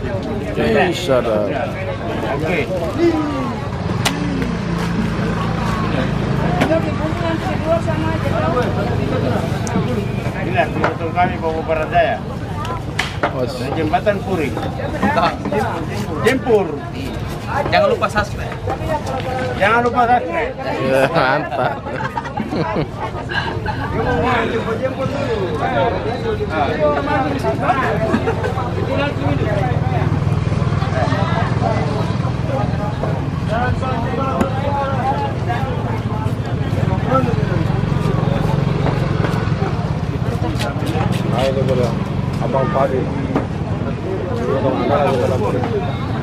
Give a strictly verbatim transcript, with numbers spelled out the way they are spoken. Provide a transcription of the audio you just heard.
Bisa dah. Oke. Inilah betul kami Bogor Barat Daya. Dan jembatan Puri. Jempur. Jangan lupa subscribe. Jangan lupa subscribe. Ya, mantap. Jempur dulu. Nah ini boleh abang padi. Kalau ada dalam